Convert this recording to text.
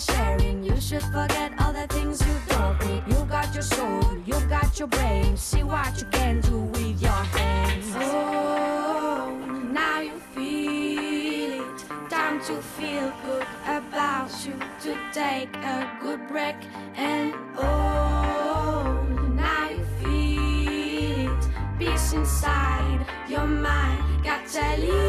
sharing. You should forget all the things you don't need. You got your soul, you got your brain. See what you can do with your hands. Oh, now you feel it. Time to feel good about you. To take a good break. And oh, now you feel it. Peace inside your mind. Got to leave.